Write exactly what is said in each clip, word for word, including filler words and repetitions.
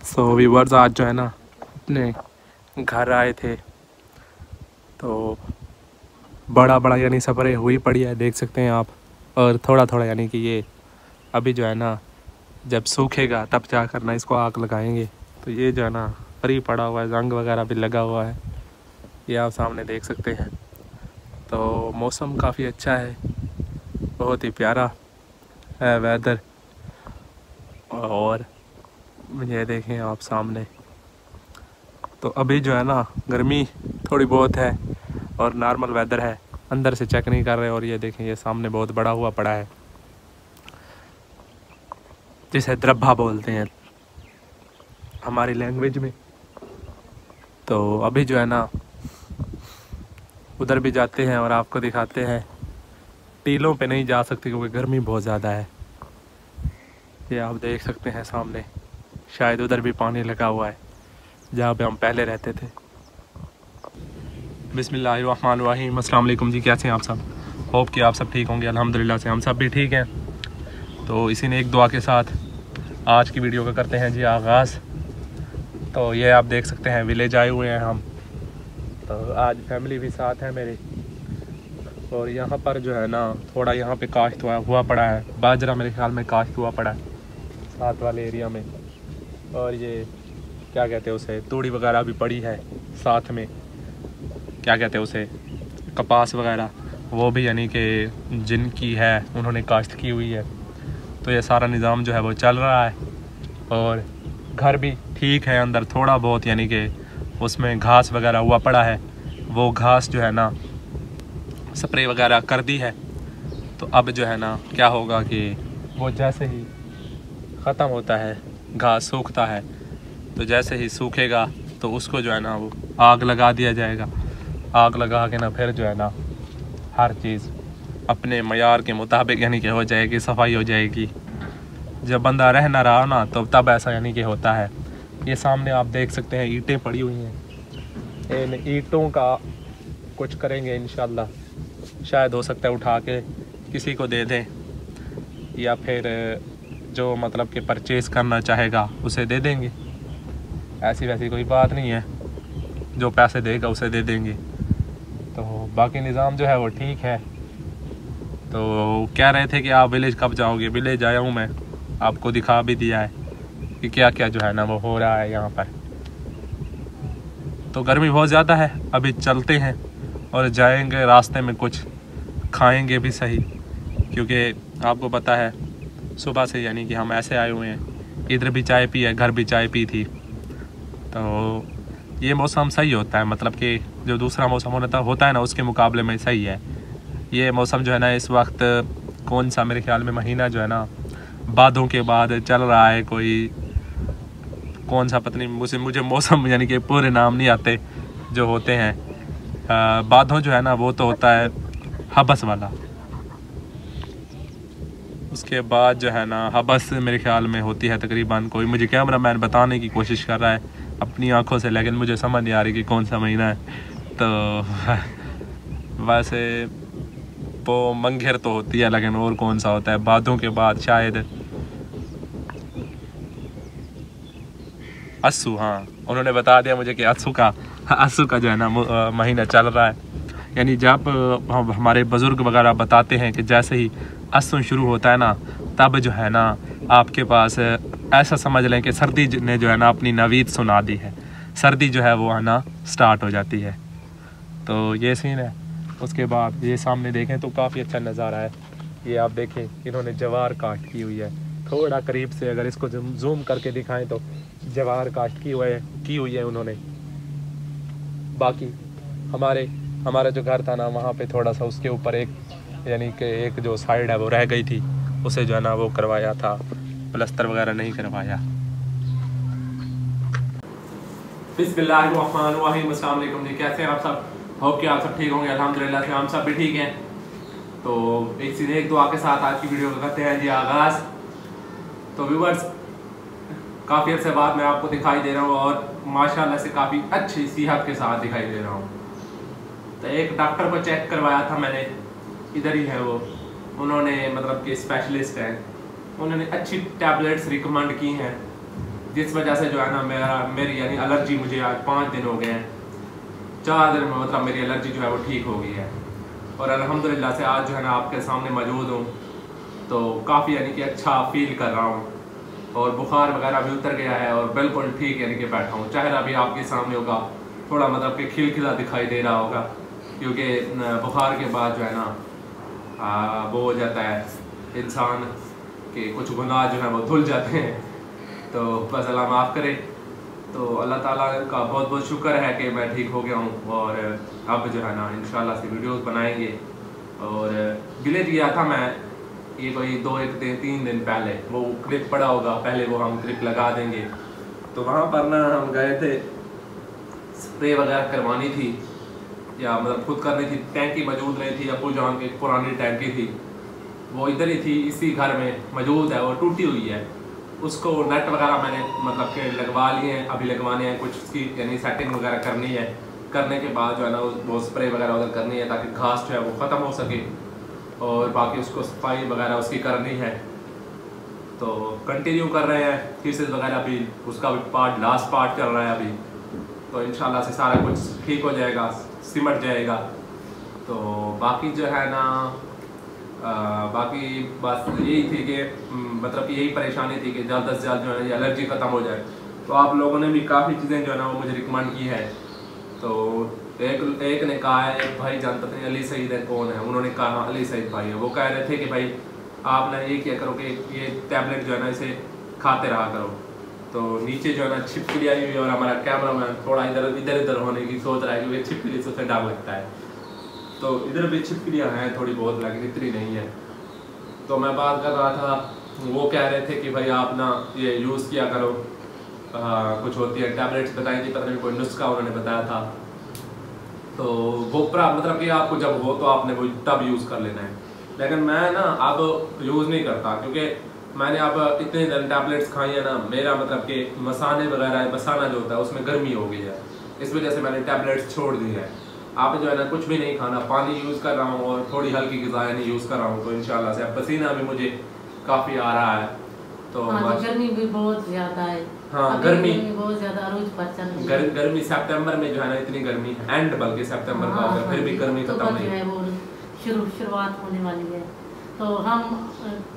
सो viewers आज जो है ना अपने घर आए थे तो बड़ा बड़ा यानी सफ़र हुई पड़ी है, देख सकते हैं आप। और थोड़ा थोड़ा यानी कि ये अभी जो है ना जब सूखेगा तब क्या करना, इसको आग लगाएंगे। तो ये जो है ना फ्री पड़ा हुआ है, जंग वगैरह भी लगा हुआ है, ये आप सामने देख सकते हैं। तो मौसम काफ़ी अच्छा है, बहुत ही प्यारा है वेदर। और ये देखें आप सामने, तो अभी जो है ना गर्मी थोड़ी बहुत है और नॉर्मल वेदर है, अंदर से चेक नहीं कर रहे। और ये देखें ये सामने बहुत बड़ा हुआ पड़ा है, जिसे द्रब्बा बोलते हैं हमारी लैंग्वेज में। तो अभी जो है ना उधर भी जाते हैं और आपको दिखाते हैं। टीलों पे नहीं जा सकते क्योंकि गर्मी बहुत ज़्यादा है। ये आप देख सकते हैं सामने, शायद उधर भी पानी लगा हुआ है जहाँ पे हम पहले रहते थे। बिस्मिल्लाहिर्रहमानिर्रहीम, अस्सलाम वालेकुम जी, कैसे हैं आप सब? होप कि आप सब ठीक होंगे। अल्हम्दुलिल्लाह से हम सब भी ठीक हैं। तो इसी ने एक दुआ के साथ आज की वीडियो का करते हैं जी आगाज़। तो ये आप देख सकते हैं विलेज आए हुए हैं हम। तो आज फैमिली भी साथ है मेरी। और यहाँ पर जो है ना थोड़ा यहाँ पे काश्त हुआ हुआ पड़ा है, बाजरा मेरे ख्याल में काश्त हुआ पड़ा है साथ वाले एरिया में। और ये क्या कहते हैं उसे, तूड़ी वगैरह भी पड़ी है साथ में, क्या कहते हैं उसे, कपास वगैरह, वो भी यानी कि जिनकी है उन्होंने काश्त की हुई है। तो ये सारा निज़ाम जो है वो चल रहा है। और घर भी ठीक है, अंदर थोड़ा बहुत यानी कि उसमें घास वगैरह हुआ पड़ा है, वो घास जो है ना स्प्रे वगैरह कर दी है। तो अब जो है ना क्या होगा कि वो जैसे ही ख़त्म होता है, घास सूखता है, तो जैसे ही सूखेगा तो उसको जो है ना वो आग लगा दिया जाएगा। आग लगा के ना फिर जो है ना हर चीज़ अपने मयार के मुताबिक यानी कि हो जाएगी, सफाई हो जाएगी। जब बंदा रह ना रहा ना तो तब ऐसा यानी कि होता है। ये सामने आप देख सकते हैं ईंटें पड़ी हुई हैं, इन ईंटों का कुछ करेंगे इंशाल्लाह। शायद हो सकता है उठा के किसी को दे दें, या फिर जो मतलब कि परचेज़ करना चाहेगा उसे दे देंगे। ऐसी वैसी कोई बात नहीं है, जो पैसे देगा उसे दे देंगे। तो बाकी निज़ाम जो है वो ठीक है। तो कह रहे थे कि आप विलेज कब जाओगे? विलेज आया हूँ मैं, आपको दिखा भी दिया है कि क्या क्या जो है ना वो हो रहा है यहाँ पर। तो गर्मी बहुत ज़्यादा है, अभी चलते हैं और जाएंगे, रास्ते में कुछ खाएंगे भी सही, क्योंकि आपको पता है सुबह से यानी कि हम ऐसे आए हुए हैं। इधर भी चाय पी है, घर भी चाय पी थी। तो ये मौसम सही होता है, मतलब कि जो दूसरा मौसम होता होता है ना उसके मुकाबले में सही है। ये मौसम जो है ना इस वक्त कौन सा, मेरे ख्याल में महीना जो है ना बादों के बाद चल रहा है, कोई कौन सा पता नहीं, मुझे मुझे मौसम यानी कि पूरे नाम नहीं आते जो होते हैं। बादों जो है ना वो तो होता है हबस वाला, उसके बाद जो है ना हबस मेरे ख्याल में होती है तकरीबन, कोई मुझे कैमरा मैन बताने की कोशिश कर रहा है अपनी आंखों से, लेकिन मुझे समझ नहीं आ रही कि कौन सा महीना है। तो वैसे वो मंगेर तो होती है, लेकिन और कौन सा होता है बादों के बाद? शायद अस्सू, हाँ उन्होंने बता दिया मुझे कि अस्सू का अस्सू का जो है ना महीना चल रहा है। यानी जब हमारे बुज़ुर्ग वगैरह बताते हैं कि जैसे ही अस्सू शुरू होता है ना तब जो है ना आपके पास ऐसा समझ लें कि सर्दी ने जो है ना अपनी नवीद सुना दी है, सर्दी जो है वो आना स्टार्ट हो जाती है। तो ये सीन है। उसके बाद ये सामने देखें तो काफ़ी अच्छा नज़ारा है। ये आप देखें इन्होंने जवार काश्त की हुई है, थोड़ा करीब से अगर इसको जूम करके दिखाएं तो जवार काश्त की हुई है की हुई है उन्होंने। बाकी हमारे हमारा जो घर था ना वहाँ पे थोड़ा सा उसके ऊपर एक यानी कि एक जो साइड है वो रह गई थी, उसे जो है ना वो करवाया था, प्लस्तर वगैरह नहीं करवाया। बिस्मिल्लाहिर्रहमानिर्रहीम, अस्सलाम वालेकुम जी, कैसे हैं आप सब? होप कि आप सब ठीक होंगे। अल्हम्दुलिल्लाह से हम सब भी ठीक हैं। तो एक सीधे एक दुआ के साथ आज की वीडियो करते हैं जी आगाज़। तो व्यूवर्स काफ़ी अर्से बाद मैं आपको दिखाई दे रहा हूँ और माशाल्लाह से काफ़ी अच्छी सेहत के साथ दिखाई दे रहा हूँ। तो एक डॉक्टर को चेक करवाया था मैंने, इधर ही है वो, उन्होंने मतलब कि स्पेशलिस्ट हैं, उन्होंने अच्छी टैबलेट्स रिकमेंड की हैं। जिस वजह से जो है ना मेरा मेरी यानी एलर्जी मुझे आज पाँच दिन हो गए हैं, चार दिन में मतलब मेरी एलर्जी जो है वो ठीक हो गई है। और अल्हम्दुलिल्लाह से आज जो है ना आपके सामने मौजूद हूँ तो काफ़ी यानी कि अच्छा फील कर रहा हूँ और बुखार वगैरह भी उतर गया है और बिल्कुल ठीक यानी कि बैठा हूँ। चेहरा भी आपके सामने होगा, थोड़ा मतलब कि खिलखिला दिखाई दे रहा होगा, क्योंकि बुखार के बाद जो है ना आ, वो हो जाता है इंसान के कुछ गुनाह जो है वो धुल जाते हैं। तो बस अल्लाह माफ़ करे। तो अल्लाह ताला का बहुत बहुत शुक्र है कि मैं ठीक हो गया हूँ और अब जो है ना इंशाल्लाह से वीडियोस बनाएंगे। और विलेज गया था मैं, ये कोई दो एक दिन तीन दिन पहले, वो क्लिप पड़ा होगा, पहले वो हम क्लिप लगा देंगे। तो वहाँ पर ना हम गए थे, स्प्रे वगैरह करवानी थी या मतलब खुद करनी थी। टैंकी मौजूद नहीं थी, अबू जान की पुरानी टैंकी थी, वो इधर ही थी, इसी घर में मौजूद है, वो टूटी हुई है। उसको नेट वगैरह मैंने मतलब के लगवा लिए हैं, अभी लगवाने हैं, कुछ उसकी यानी सेटिंग वगैरह करनी है। करने के बाद जो है ना वो स्प्रे वगैरह उधर करनी है ताकि घास जो है वो ख़त्म हो सके और बाकी उसको सफाई वगैरह उसकी करनी है। तो कंटिन्यू कर रहे हैं थीसिस वगैरह भी, उसका भी पार्ट लास्ट पार्ट चल रहा है अभी। तो इंशाल्लाह से सारा कुछ ठीक हो जाएगा, सिमट जाएगा। तो बाकी जो है ना आ, बाकी बस यही थी कि मतलब कि यही परेशानी थी कि जल्द से जल्द जो है ना एलर्जी ख़त्म हो जाए। तो आप लोगों ने भी काफ़ी चीज़ें जो है ना वो मुझे रिकमेंड की है। तो एक एक ने कहा है, एक भाई जान पता नहीं अली सईद है कौन है, उन्होंने कहा अली सईद भाई है, वो कह रहे थे कि भाई आप ना ये क्या करो कि ये टैबलेट जो है ना इसे खाते रहा करो। तो नीचे जो है ना छिपकली आई हुई है और हमारा कैमरा मैन थोड़ा इधर इधर इधर होने की सोच रहा है क्योंकि छिपकली से उसे डर लगता है। तो इधर भी छिपकलियाँ हैं थोड़ी बहुत, लेकिन इतनी नहीं है। तो मैं बात कर रहा था, वो कह रहे थे कि भाई आप ना ये यूज़ किया करो, आ, कुछ होती है टैबलेट्स बताई थी, पता नहीं कोई नुस्खा उन्होंने बताया था। तो वो मतलब कि आपको जब हो तो आपने वो तब यूज़ कर लेना है, लेकिन मैं ना अब यूज़ नहीं करता क्योंकि मैंने अब इतने दिन टैबलेट्स खाई है ना, मेरा मतलब कि मसाने वगैरह मसाना जो होता है उसमें गर्मी हो गई है, इस वजह से मैंने टैबलेट्स छोड़ दी है। आप जो है ना कुछ भी नहीं खाना, पानी यूज़ कर रहा हूँ और थोड़ी हल्की ग़िज़ाएं नहीं यूज़ कर रहा हूँ। तो इंशाल्लाह से अब पसीना भी मुझे काफ़ी आ रहा है। तो हाँ, गर्मी भी बहुत ज़्यादा है। हाँ गर्मी बहुत ज़्यादा रोज पर चल रही है। गर, गर्मी सितंबर में जो है ना इतनी गर्मी है, एंड बल्कि सितंबर का होगा, फिर भी गर्मी खत्म नहीं है, वो शुरू शुरुआत होने वाली है। तो हम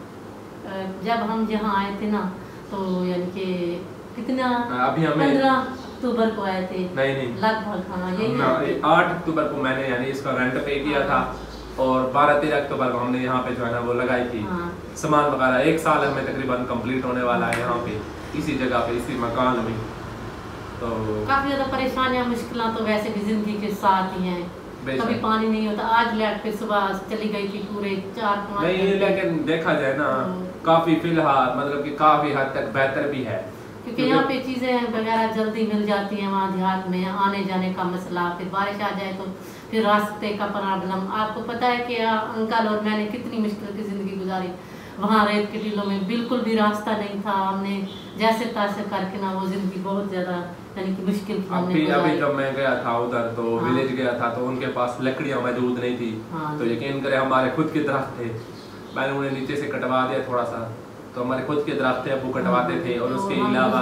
जब हम यहाँ आए थे ना तो यानी कि कितना अभी हमें पंद्रह अक्टूबर को आए थे नहीं नहीं लगभग, हाँ यही आठ अक्टूबर को मैंने यानी इसका रेंट पे किया था और बारह तेरह अक्टूबर को हमने यहाँ पे जो है ना वो लगाई थी सामान वगैरह। एक साल हमें तकरीबन कंप्लीट होने वाला है यहाँ पे इसी जगह पे इसी मकान में। तो काफ़ी ज़्यादा परेशानियाँ मुश्किल तो वैसे भी ज़िंदगी के साथ ही हैं, कभी पानी नहीं होता। आज लाइट पे सुबह चली गई थी पूरे चार पाँच नहीं, लेकिन देखा जाए ना काफ़ी फिलहाल मतलब कि काफ़ी हद तक बेहतर भी है क्योंकि यहाँ पे चीज़ें वगैरह जल्दी मिल जाती हैं। वहाँ देहात में आने जाने का मसला, फिर बारिश आ जाए तो फिर रास्ते का प्रॉब्लम। आपको पता है कि अंकल और मैंने कितनी मुश्किल की ज़िंदगी गुजारी। वहाँ रेत के टीलों में बिल्कुल भी रास्ता नहीं था, हमने जैसे तैसे करके ना वो ज़िंदगी बहुत ज़्यादा यानी कि मुश्किल थी। अभी अभी जब मैं गया था उधर तो हाँ। विलेज गया था तो उनके पास लकड़ियाँ मौजूद नहीं थी। हाँ। तो यकीन करें हमारे खुद के दरख्त थे, मैंने उन्हें नीचे से कटवा दिया थोड़ा सा, तो हमारे खुद के दरख्त थे वो कटवाते थे। और उसके अलावा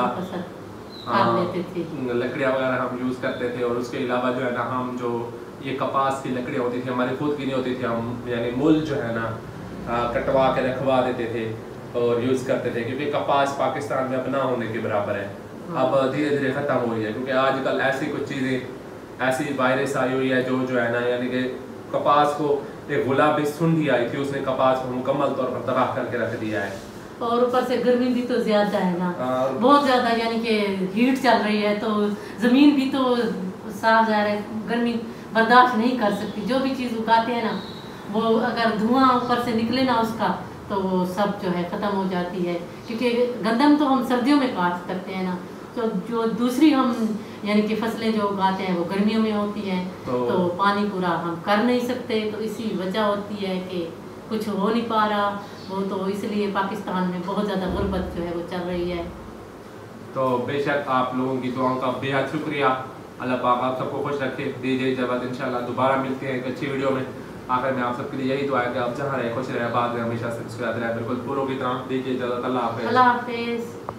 लकड़ियाँ वगैरह हम यूज़ करते थे। और उसके अलावा जो है ना हम जो ये कपास की लकड़ियाँ होती थी हमारी खुद की नहीं होती थी, हम यानी मूल जो है ना कटवा के रखवा देते थे और यूज़ करते थे क्योंकि कपास पाकिस्तान में अपना होने के बराबर है। अब धीरे धीरे ख़त्म हो रही है क्योंकि आजकल ऐसी कुछ चीज़ें ऐसी वायरस आई हुई है जो जो है ना यानी कि कपास को एक गुलाबी सुंडी आई थी, उसने कपास को मुकम्मल तौर पर तबाह करके रख दिया है। और ऊपर से गर्मी भी तो ज्यादा है ना, बहुत ज्यादा यानी कि हीट चल रही है तो जमीन भी तो साफ जा रहा है, गर्मी बर्दाश्त नहीं कर सकती। जो भी चीज़ उगाते हैं ना वो अगर धुआं ऊपर से निकले ना उसका तो वो सब जो है ख़त्म हो जाती है। क्योंकि गंदम तो हम सर्दियों में काट सकते हैं ना, तो जो दूसरी हम यानी कि फसलें जो उगाते हैं वो गर्मियों में होती हैं तो, तो पानी पूरा हम कर नहीं सकते। तो इसी वजह होती है कि कुछ हो नहीं पा रहा वो, तो इसलिए पाकिस्तान में बहुत ज़्यादा गुर्बत जो है वो चल रही है। तो बेशक आप लोगों की दुआओं का बेहद शुक्रिया। अल्लाह पाक आप सबको खुश रखे। दीजिए इजाज़त, इंशाल्लाह दोबारा मिलते हैं एक अच्छी वीडियो में। आखिर में आप सबके लिए यही दुआ है कि आप जहाँ रहे खुश रहे, बाद में हमेशा से मुस्कुराते रहे। बिल्कुल पूरों की तरह दीजिए इजाज़त। अल्लाह हाफ़िज़। अल्लाह हाफ़िज़।